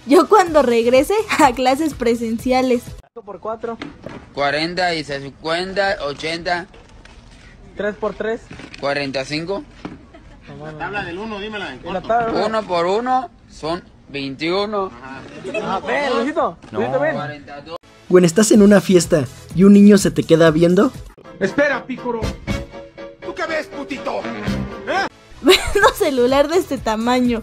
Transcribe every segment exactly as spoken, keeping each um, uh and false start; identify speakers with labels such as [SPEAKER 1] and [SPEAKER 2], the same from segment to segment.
[SPEAKER 1] Yo cuando regrese a clases presenciales.
[SPEAKER 2] por cuatro.
[SPEAKER 3] cuarenta y cincuenta, ochenta.
[SPEAKER 2] tres por tres.
[SPEAKER 3] cuarenta y cinco.
[SPEAKER 4] La tabla del uno, dímela.
[SPEAKER 3] uno por uno son veintiuno.
[SPEAKER 2] A ver, Luisito.
[SPEAKER 3] No.
[SPEAKER 2] Luisito, ven.
[SPEAKER 3] cuarenta y dos.
[SPEAKER 5] Cuando estás en una fiesta y un niño se te queda viendo.
[SPEAKER 4] Espera, pícoro. ¿Tú qué ves, putito? ¿Eh?
[SPEAKER 1] Vendo celular de este tamaño.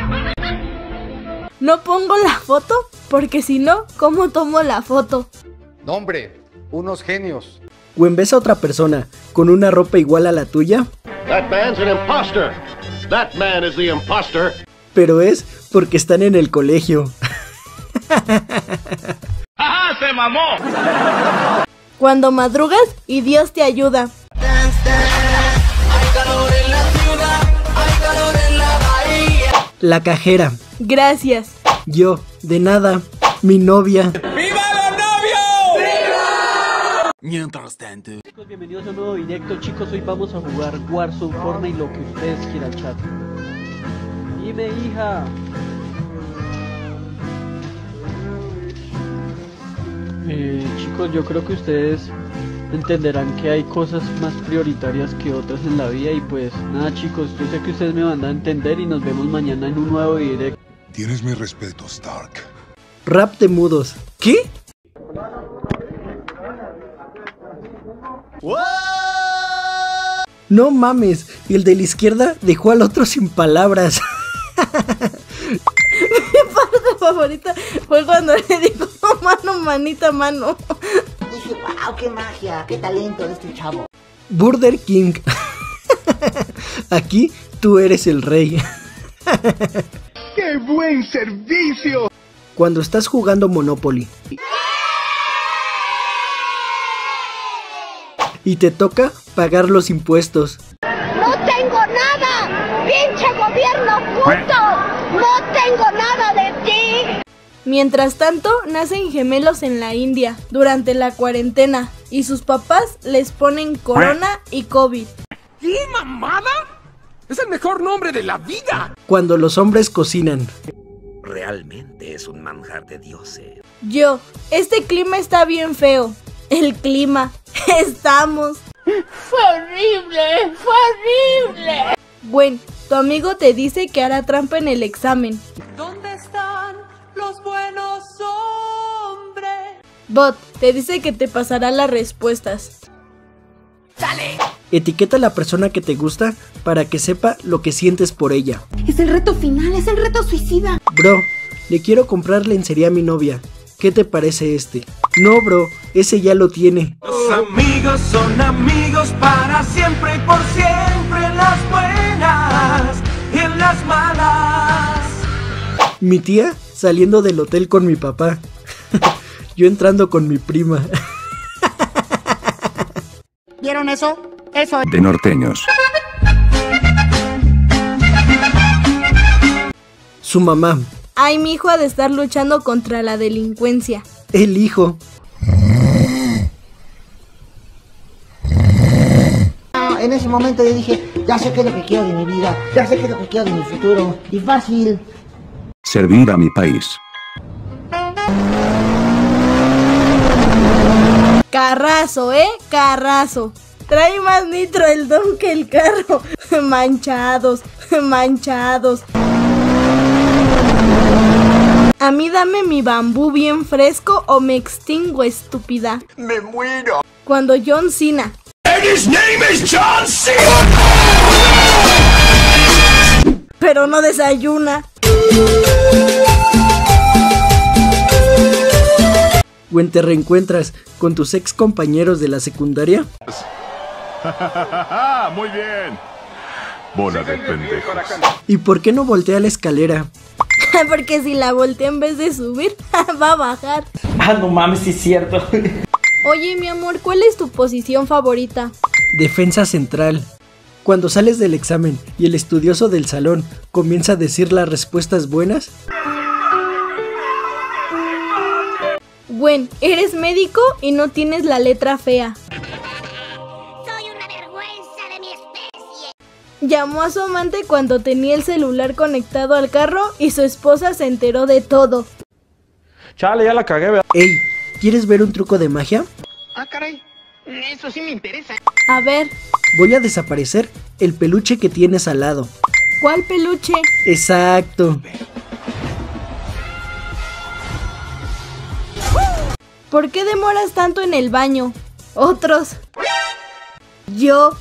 [SPEAKER 1] No pongo la foto porque si no, ¿cómo tomo la foto?
[SPEAKER 6] No, hombre, unos genios.
[SPEAKER 5] O en ves a otra persona con una ropa igual a la tuya.
[SPEAKER 7] That man's an imposter. That man is the imposter.
[SPEAKER 5] Pero es porque están en el colegio.
[SPEAKER 7] ¡Ajá, se mamó!
[SPEAKER 1] Cuando madrugas y Dios te ayuda.
[SPEAKER 5] La cajera.
[SPEAKER 1] Gracias.
[SPEAKER 5] Yo, de nada. Mi novia.
[SPEAKER 4] ¡Viva los novios! ¡Viva!
[SPEAKER 8] Mientras tanto.
[SPEAKER 2] Chicos, bienvenidos a un nuevo directo. Chicos, hoy vamos a jugar Warzone, Fortnite, lo que ustedes quieran, chat. Dime, hija. Eh, chicos, yo creo que ustedes entenderán que hay cosas más prioritarias que otras en la vida. Y pues nada, chicos, yo sé que ustedes me van a entender y nos vemos mañana en un nuevo directo.
[SPEAKER 9] Tienes mi respeto, Stark.
[SPEAKER 5] Rap de mudos. ¿Qué? No mames, y el de la izquierda dejó al otro sin palabras.
[SPEAKER 1] Mi parte favorita fue cuando le dijo mano, manita, mano.
[SPEAKER 10] Dije, wow, qué magia, qué talento de este chavo.
[SPEAKER 5] Burger King. Aquí tú eres el rey.
[SPEAKER 4] ¡Qué buen servicio!
[SPEAKER 5] Cuando estás jugando Monopoly y te toca pagar los impuestos.
[SPEAKER 11] ¡No tengo nada! ¡Pinche gobierno puto! ¡No tengo nada de ti!
[SPEAKER 1] Mientras tanto, nacen gemelos en la India durante la cuarentena y sus papás les ponen corona y COVID.
[SPEAKER 4] ¿Qué mamada? ¡Es el mejor nombre de la vida!
[SPEAKER 5] Cuando los hombres cocinan.
[SPEAKER 8] Realmente es un manjar de dioses.
[SPEAKER 1] Yo, este clima está bien feo. El clima, estamos.
[SPEAKER 11] ¡Fue horrible! ¡Fue horrible!
[SPEAKER 1] Bueno, tu amigo te dice que hará trampa en el examen.
[SPEAKER 12] ¿Dónde están los buenos hombres?
[SPEAKER 1] Bot te dice que te pasará las respuestas.
[SPEAKER 12] ¡Dale!
[SPEAKER 5] Etiqueta a la persona que te gusta para que sepa lo que sientes por ella.
[SPEAKER 11] Es el reto final, es el reto suicida.
[SPEAKER 5] Bro, le quiero comprar lencería a mi novia. ¿Qué te parece este? No, bro, ese ya lo tiene.
[SPEAKER 13] Los amigos son amigos para siempre y por siempre, en las buenas y en las malas.
[SPEAKER 5] Mi tía saliendo del hotel con mi papá. Yo entrando con mi prima.
[SPEAKER 10] ¿Vieron eso? Eso
[SPEAKER 8] De norteños.
[SPEAKER 5] Su mamá.
[SPEAKER 1] Ay, mi hijo ha de estar luchando contra la delincuencia.
[SPEAKER 5] El hijo.
[SPEAKER 10] En ese momento yo dije, ya sé qué es lo que quiero de mi vida, ya sé qué es lo que quiero de mi futuro. Y fácil.
[SPEAKER 8] Servir a mi país.
[SPEAKER 1] Carrazo, ¿eh? Carrazo. Trae más nitro el don que el carro. Manchados, manchados. A mí dame mi bambú bien fresco o me extingo, estúpida.
[SPEAKER 4] ¡Me muero!
[SPEAKER 1] Cuando John Cena.
[SPEAKER 4] And his name is John Cena.
[SPEAKER 1] Pero no desayuna.
[SPEAKER 5] O en te reencuentras con tus ex compañeros de la secundaria.
[SPEAKER 9] Muy bien. Bola de pendejos.
[SPEAKER 5] ¿Y por qué no voltea la escalera?
[SPEAKER 1] Porque si la voltea en vez de subir, va a bajar.
[SPEAKER 2] Ah, no mames, sí es cierto.
[SPEAKER 1] Oye, mi amor, ¿cuál es tu posición favorita?
[SPEAKER 5] Defensa central. Cuando sales del examen y el estudioso del salón comienza a decir las respuestas buenas.
[SPEAKER 1] Gwen, eres médico y no tienes la letra fea.
[SPEAKER 11] Soy una vergüenza de mi especie.
[SPEAKER 1] Llamó a su amante cuando tenía el celular conectado al carro y su esposa se enteró de todo.
[SPEAKER 14] Chale, ya la cagué, ¿verdad?
[SPEAKER 5] Ey, ¿quieres ver un truco de magia?
[SPEAKER 15] Ah, caray, eso sí me interesa.
[SPEAKER 1] A ver.
[SPEAKER 5] Voy a desaparecer el peluche que tienes al lado.
[SPEAKER 1] ¿Cuál peluche?
[SPEAKER 5] Exacto.
[SPEAKER 1] ¿Por qué demoras tanto en el baño? Otros. Yo.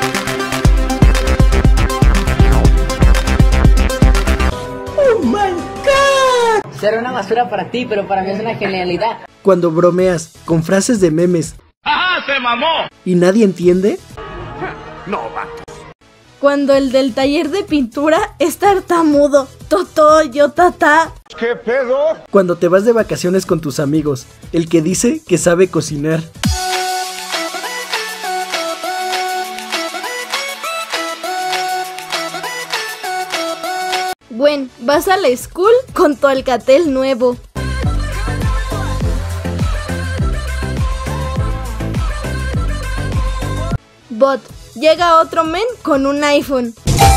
[SPEAKER 10] ¡Oh, my God!
[SPEAKER 16] Será una basura para ti, pero para mí es una genialidad.
[SPEAKER 5] Cuando bromeas con frases de memes.
[SPEAKER 4] ¡Ajá, se mamó!
[SPEAKER 5] ¿Y nadie entiende?
[SPEAKER 4] No, vatos.
[SPEAKER 1] Cuando el del taller de pintura es tartamudo. Totó, yo tatá.
[SPEAKER 4] ¿Qué pedo?
[SPEAKER 5] Cuando te vas de vacaciones con tus amigos. El que dice que sabe cocinar.
[SPEAKER 1] Gwen, vas a la school con tu Alcatel nuevo. Bot, llega otro men con un iPhone.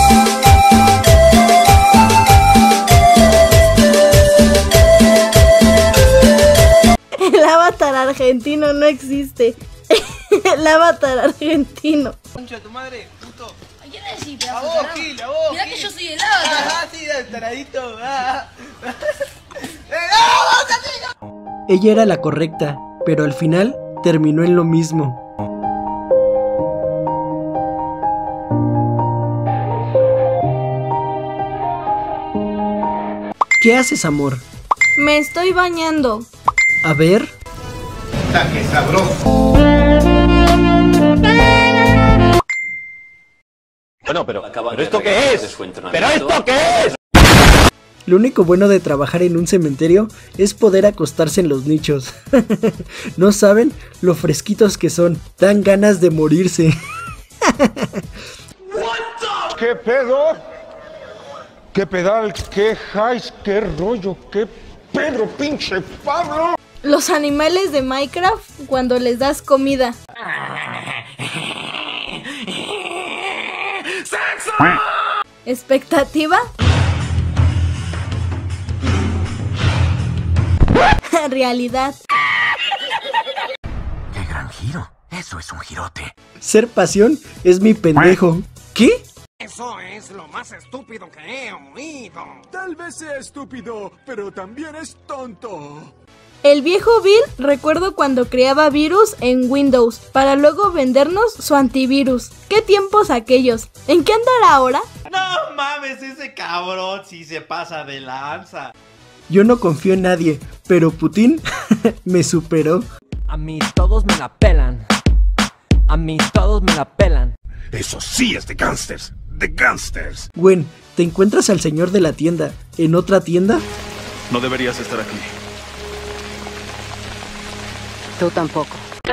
[SPEAKER 1] El avatar argentino no existe. El avatar argentino.
[SPEAKER 17] Concha tu madre, puto.
[SPEAKER 12] ¿Qué decís?
[SPEAKER 17] A vos, Gil, a vos,
[SPEAKER 12] Mirá
[SPEAKER 17] Gil.
[SPEAKER 12] que yo soy el avatar.
[SPEAKER 17] Ah, sí, el taradito. Ah.
[SPEAKER 5] Ella era la correcta, pero al final terminó en lo mismo. ¿Qué haces, amor?
[SPEAKER 1] Me estoy bañando.
[SPEAKER 5] A ver.
[SPEAKER 4] ¡Ta que sabroso!
[SPEAKER 18] Bueno, pero, ¿pero esto qué es? ¿Pero esto qué es?
[SPEAKER 5] Lo único bueno de trabajar en un cementerio es poder acostarse en los nichos. No saben lo fresquitos que son. Dan ganas de morirse.
[SPEAKER 4] ¿Qué pedo? ¿Qué pedal? ¿Qué highs? ¿Qué rollo? ¿Qué Pedro, pinche Pablo?
[SPEAKER 1] Los animales de Minecraft cuando les das comida.
[SPEAKER 4] ¡Sexo!
[SPEAKER 1] ¿Expectativa? Realidad.
[SPEAKER 8] ¡Qué gran giro! Eso es un girote.
[SPEAKER 5] Ser pasión es mi pendejo. ¿Qué?
[SPEAKER 4] Eso es lo más estúpido que he oído. Tal vez sea estúpido, pero también es tonto.
[SPEAKER 1] El viejo Bill recuerdo cuando creaba virus en Windows para luego vendernos su antivirus. ¿Qué tiempos aquellos? ¿En qué andará ahora?
[SPEAKER 17] No mames, ese cabrón sí se pasa de lanza.
[SPEAKER 5] Yo no confío en nadie, pero Putin me superó.
[SPEAKER 19] A mí todos me la pelan. A mí todos me la pelan.
[SPEAKER 9] Eso sí es de gangsters. De gangsters.
[SPEAKER 5] Gwen, ¿te encuentras al señor de la tienda en otra tienda?
[SPEAKER 9] No deberías estar aquí.
[SPEAKER 16] Tú tampoco.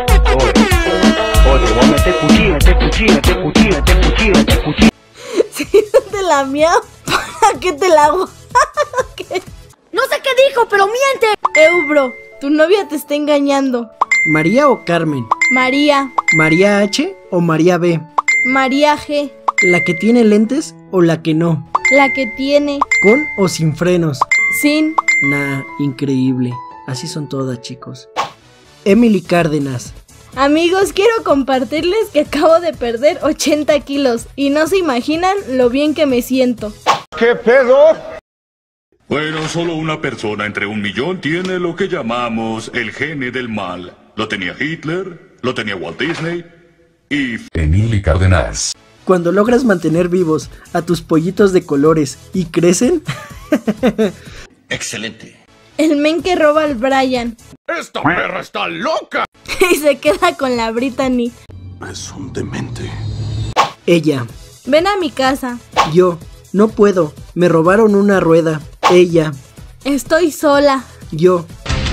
[SPEAKER 10] Oye, vos metés cuchillo, metés cuchillo, metés cuchillo, metés cuchillo, metés cuchillo.
[SPEAKER 1] Si no te la miau, ¿para qué te la hago? ¿Qué?
[SPEAKER 12] No sé qué dijo, pero miente.
[SPEAKER 1] Eu, bro, tu novia te está engañando.
[SPEAKER 5] ¿María o Carmen?
[SPEAKER 1] María.
[SPEAKER 5] ¿María H o María B?
[SPEAKER 1] María G.
[SPEAKER 5] ¿La que tiene lentes o la que no?
[SPEAKER 1] La que tiene.
[SPEAKER 5] ¿Con o sin frenos?
[SPEAKER 1] Sin.
[SPEAKER 5] Nah, increíble. Así son todas, chicos. Emily Cárdenas.
[SPEAKER 1] Amigos, quiero compartirles que acabo de perder ochenta kilos y no se imaginan lo bien que me siento.
[SPEAKER 4] ¿Qué pedo?
[SPEAKER 9] Bueno, solo una persona entre un millón tiene lo que llamamos el gene del mal. Lo tenía Hitler, lo tenía Walt Disney y... Emily Cárdenas.
[SPEAKER 5] Cuando logras mantener vivos a tus pollitos de colores y crecen...
[SPEAKER 18] Excelente.
[SPEAKER 1] El men que roba al Brian.
[SPEAKER 4] ¡Esta perra está loca!
[SPEAKER 1] Y se queda con la Brittany.
[SPEAKER 9] Es un demente.
[SPEAKER 5] Ella.
[SPEAKER 1] Ven a mi casa.
[SPEAKER 5] Yo. No puedo. Me robaron una rueda. Ella.
[SPEAKER 1] Estoy sola.
[SPEAKER 5] Yo.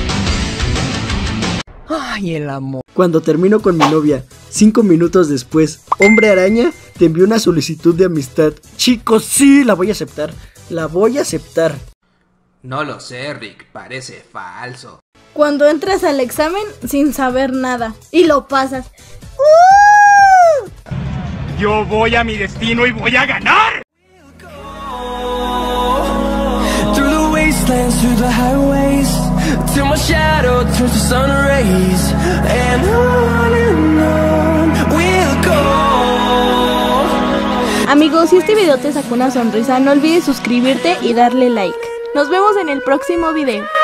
[SPEAKER 19] Ay, el amor.
[SPEAKER 5] Cuando termino con mi novia, cinco minutos después, Hombre Araña te envió una solicitud de amistad. Chicos, sí, la voy a aceptar. La voy a aceptar.
[SPEAKER 20] No lo sé, Rick, parece falso.
[SPEAKER 1] Cuando entras al examen sin saber nada y lo pasas. ¡Uh!
[SPEAKER 21] Yo voy a mi destino y voy a ganar.
[SPEAKER 13] Through the wastelands, through the highways, till my shadow turns to sun rays, and on and on we'll go.
[SPEAKER 1] Amigos, si este video te sacó una sonrisa, no olvides suscribirte y darle like. Nos vemos en el próximo video.